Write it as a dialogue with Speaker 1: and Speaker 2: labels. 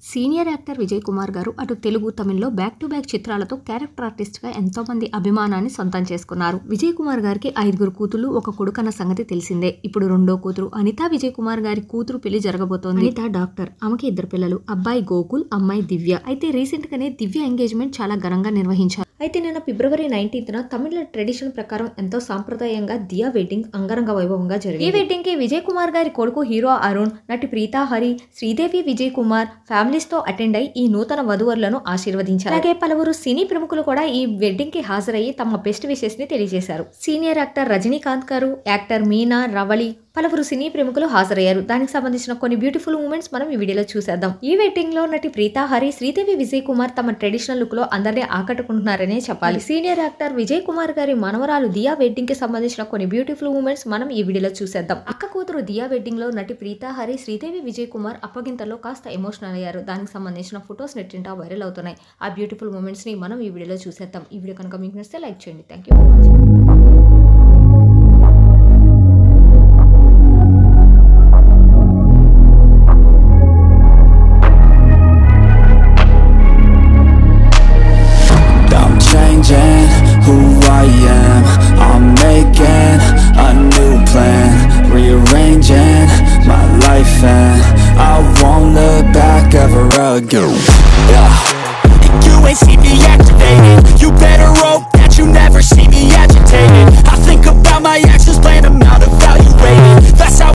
Speaker 1: Senior actor Vijay Kumar గారు అటు తెలుగు తమిళ్లో బ్యాక్ టు బ్యాక్ చిత్రాలతో క్యారెక్టర్ ఆర్టిస్ట్గా ఎంతో మంది అభిమానాన్ని సొంతం చేసుకున్నారు. విజయ్ కుమార్ గారికి 5 కూతుళ్లు 1 కొడుకన్న సంగతి తెలిసిందే. ఇప్పుడు రెండో కూతురు అనిత విజయ్ కుమార్ గారి కూతురు పెళ్లి జరగబోతోంది. అనిత డాక్టర్, ఆమెకి 2 పిల్లలు, అబ్బాయి గోకుల్, అమ్మాయి దివ్య. అయితే రీసెంట్ గానే దివ్య ఎంగేజ్మెంట్ చాలా ఘనంగా నిర్వహించారు. అయితే నిన్న ఫిబ్రవరి 19న తమిళ ట్రెడిషన్ ప్రకారం ఎంతో సాంప్రదాయంగా దియా వెడ్డింగ్ అంగరంగ వైభవంగా జరిగింది. ఈ వెడ్డింగ్ కి విజయ్ కుమార్ గారి కొడుకు హీరో అరుణ్, నటి ప్రీతా హరి, శ్రీదేవి విజయ్ కుమార్ ఫ్యామిలీస్ తో అటెండ్ అయి ఈ నూతన వధువరులను ఆశీర్వదించారు. అలాగే పలువురు సినీ ప్రముఖులు కూడా ఈ వెడ్డింగ్ కి హాజరయ్యి తమ బెస్ట్ విషెస్ ని తెలియజేశారు. సీనియర్ యాక్టర్ రజనీకాంత్ గారు, యాక్టర్ మీనా, రవళి, పలువురు సినీ ప్రముఖులు హాజరయ్యారు. దానికి సంబంధించిన కొన్ని బ్యూటిఫుల్ మూమెంట్స్ మనం ఈ వీడియోలో చూసేద్దాం. ఈ వెడ్డింగ్ లో నటి ప్రీతా హరి, శ్రీదేవి విజయ్ కుమార్ తమ ట్రెడిషనల్ లుక్ లో అందరినీ ఆకట్టుకుంటున్నారనే చెప్పాలి. సీనియర్ యాక్టర్ విజయ్ కుమార్ గారి మనవరాలు దియా వెడ్డింగ్ కి సంబంధించిన కొన్ని బ్యూటిఫుల్ మూమెంట్స్ మనం ఈ వీడియోలో చూసేద్దాం. అక్క కూతురు దియా వెడ్డింగ్ లో నటి ప్రీతా హరి, శ్రీదేవి విజయ్ కుమార్ అప్పగింతల్లో కాస్త ఎమోషనల్ అయ్యారు. దానికి సంబంధించిన ఫొటోస్ నెట్టింటా వైరల్ అవుతున్నాయి. ఆ బ్యూటిఫుల్ మూమెంట్స్ ని మనం ఈ వీడియోలో చూసేద్దాం. ఈ వీడియో కనుక మీకు నచ్చితే లైక్ చేయండి. Thank you for watching.
Speaker 2: Who I am, I'm making a new plan, rearranging my life and I won't look back ever again. You ain't see me activated, you better hope that you never see me agitated. I think about my actions, plan them out, evaluated. That's how